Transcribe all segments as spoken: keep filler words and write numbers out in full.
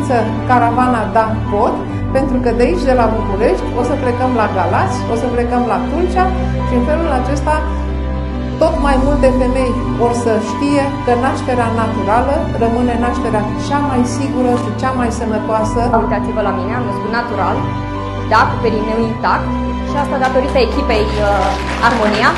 urmează caravana Da Pot, pentru că de aici, de la București, o să plecăm la Galați, o să plecăm la Tulcea și în felul acesta tot mai multe femei or să știe că nașterea naturală rămâne nașterea cea mai sigură și cea mai sănătoasă. Uitați-vă la mine, am născut natural, da, cu perineul intact și asta datorită echipei uh, Armonia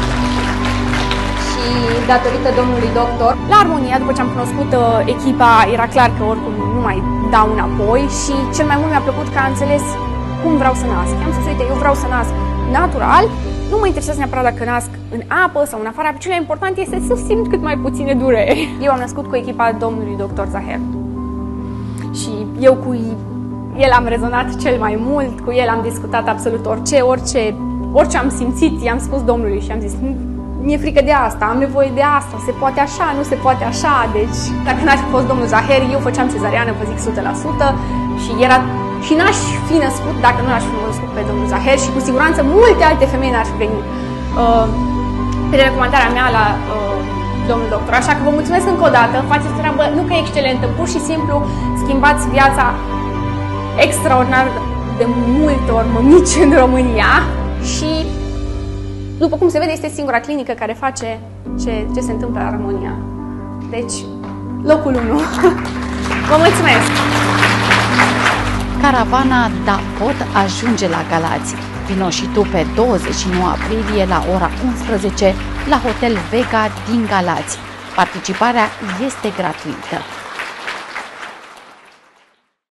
și datorită domnului doctor. La Armonia, după ce am cunoscut uh, echipa, era clar că oricum nu mai dau înapoi și cel mai mult mi-a plăcut că a înțeles cum vreau să nasc. I-am spus, uite, eu vreau să nasc natural, nu mă interesează neapărat dacă nasc în apă sau în afara, cel mai important este să simt cât mai puține dureri. Eu am născut cu echipa domnului doctor Zaher și eu cu el am rezonat cel mai mult, cu el am discutat absolut orice, orice, orice am simțit, i-am spus domnului și am zis, mi-e frică de asta, am nevoie de asta, se poate așa, nu se poate așa, deci dacă n-aș fi fost domnul Zaher, eu făceam cezariană, vă zic o sută la sută și era și n-aș fi născut dacă nu l-aș fi născut pe domnul Zaher și cu siguranță multe alte femei n-ar fi venit uh, pe recomandarea mea la uh, domnul doctor. Așa că vă mulțumesc încă o dată, faceți treabă nu că e excelentă, pur și simplu schimbați viața extraordinar de multe ori mămici în România și după cum se vede este singura clinică care face ce, ce se întâmplă la România. Deci, locul unu. Vă mulțumesc! Caravana Da Pot ajunge la Galați. Vino și tu pe douăzeci și nouă aprilie la ora unsprezece la Hotel Vega din Galați. Participarea este gratuită.